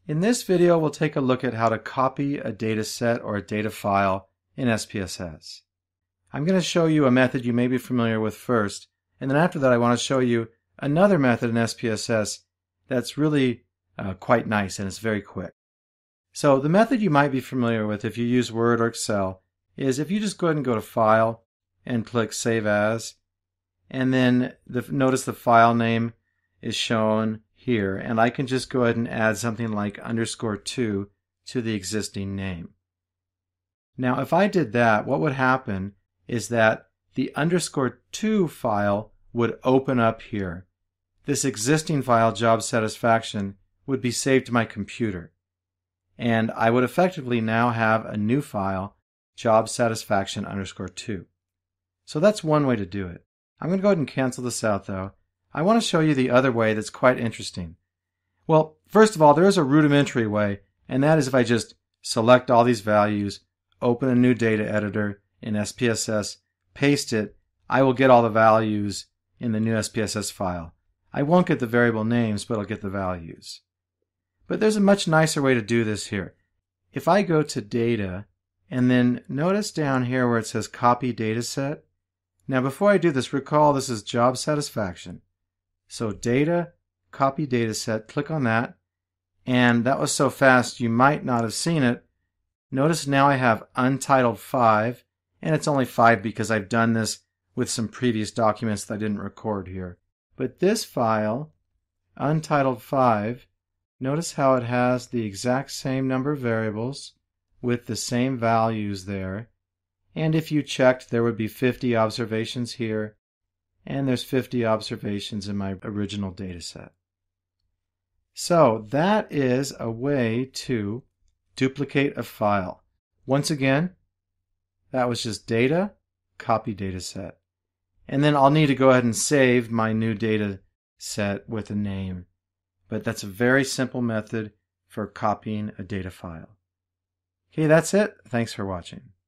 In this video, we'll take a look at how to copy a data set or a data file in SPSS. I'm going to show you a method you may be familiar with first, and then after that I want to show you another method in SPSS that's really quite nice and it's very quick. So the method you might be familiar with if you use Word or Excel is if you just go ahead and go to File and click Save As, and then notice the file name is shown here, and I can just go ahead and add something like _2 to the existing name. Now if I did that, what would happen is that the _2 file would open up here. This existing file, Job Satisfaction, would be saved to my computer. And I would effectively now have a new file, Job Satisfaction _2. So that's one way to do it. I'm going to go ahead and cancel this out though. I want to show you the other way that's quite interesting. Well, first of all, there is a rudimentary way, and that is if I just select all these values, open a new data editor in SPSS, paste it, I will get all the values in the new SPSS file. I won't get the variable names, but I'll get the values. But there's a much nicer way to do this here. If I go to Data, and then notice down here where it says Copy Dataset. Now before I do this, recall this is Job Satisfaction. So Data, Copy Dataset, click on that. And that was so fast you might not have seen it. Notice now I have Untitled 5, and it's only 5 because I've done this with some previous documents that I didn't record here. But this file, Untitled 5, notice how it has the exact same number of variables with the same values there. And if you checked, there would be 50 observations here, and there's 50 observations in my original data set. So that is a way to duplicate a file. Once again, that was just Data, Copy Dataset. And then I'll need to go ahead and save my new data set with a name. But that's a very simple method for copying a data file. Okay, that's it. Thanks for watching.